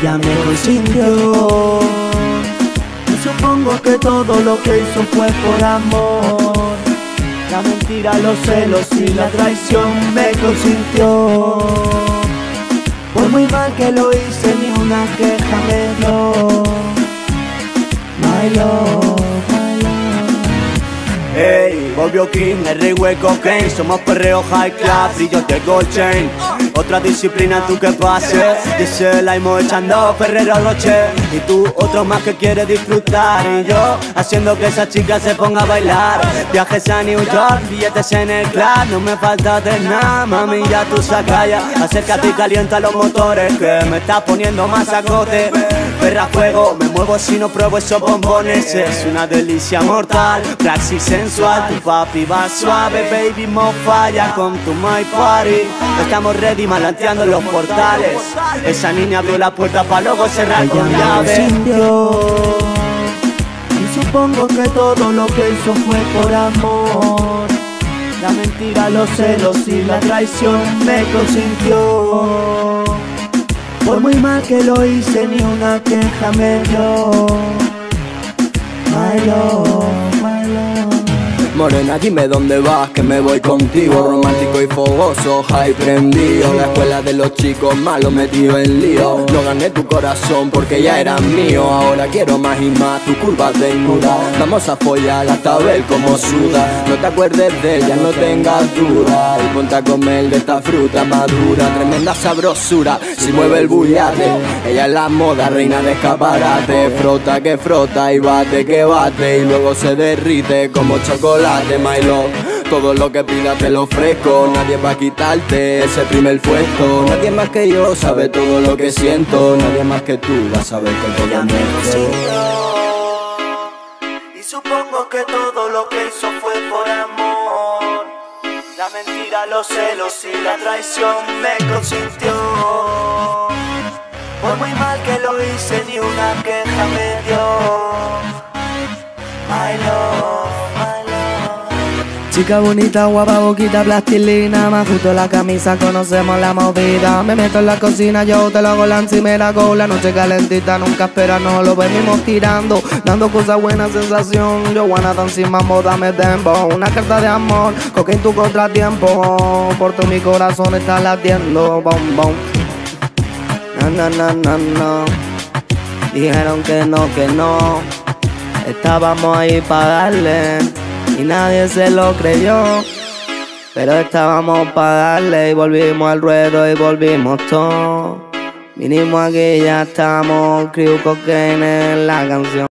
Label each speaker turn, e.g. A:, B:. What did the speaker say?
A: ella me consintió. Y supongo que todo lo que hizo fue por amor. La mentira, los celos y la traición me consintió. Por muy mal que lo hice, ni una queja me dio. My love, my love.
B: Ey, volvió King, el rey hueco Kane. Somos perreo high class, brillos de gold chain. Otra disciplina, tú que pases. Dice la imo echando Ferrero Rocher. Y tú otro más que quiere disfrutar. Y yo haciendo que esa chica se ponga a bailar. Viajes a New York, billetes en el club. No me falta de nada, mami, ya tú sacas ya. Acércate y calienta los motores, que me estás poniendo más acote. Perra fuego, me muevo si no pruebo esos bombones. Es una delicia mortal, praxis sensual. Tu papi va suave, baby, mo falla con tu my party. Estamos ready, malanteando los portales. Esa niña abrió la puerta pa' luego cerrar con llave.
A: Y supongo que todo lo que hizo fue por amor. La mentira, los celos y la traición me consintió. Por muy mal que lo hice, ni una queja me dio. My love, my love.
C: Morena, dime dónde vas, que me voy contigo. Romántico y fogoso, high prendido. La escuela de los chicos malos metido en lío. No gané tu corazón porque ya eras mío. Ahora quiero más y más, tu curva desnuda. Vamos a follar hasta ver cómo suda. No te acuerdes de ella, no tengas duda. Y ponte a comer de esta fruta madura. Tremenda sabrosura, si mueve el bullate. Ella es la moda, reina de escaparate. Frota que frota y bate que bate. Y luego se derrite como chocolate. My love, todo lo que pidas te lo ofrezco. Nadie va a quitarte ese primer puesto. Nadie más que yo sabe todo lo que siento. Nadie más que tú va a saber que todo
A: ella
C: es
A: me
C: nuestro.
A: consintió. Y supongo que todo lo que hizo fue por amor. La mentira, los celos y la traición me consintió. Por muy mal que lo hice, ni una queja me dio. My love, my love.
D: Chica bonita, guapa, boquita, plastilina. Me ajusto la camisa, conocemos la movida. Me meto en la cocina, yo te lo hago la encimera. Con la noche calentita, nunca espera, no lo venimos tirando. Dando cosas buenas, sensación. Yo wanna dance más moda, me tempo. Una carta de amor, coque en tu contratiempo. Por todo mi corazón está latiendo, bom, bom. No, no, no, no, no. Dijeron que no. Estábamos ahí para darle y nadie se lo creyó. Pero estábamos para darle y volvimos al ruedo y volvimos todos. Vinimos aquí y ya estamos, Crew Cocaine en la canción.